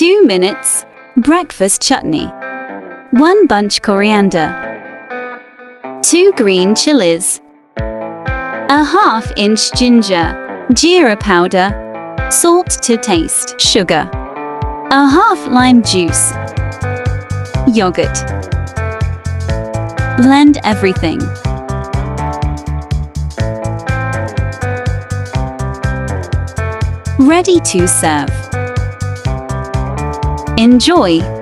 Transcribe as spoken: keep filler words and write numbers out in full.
two minutes. Breakfast chutney. one bunch coriander. two green chilies. A half inch ginger. Jeera powder. Salt to taste. Sugar. A half lime juice. Yogurt. Blend everything. Ready to serve. Enjoy!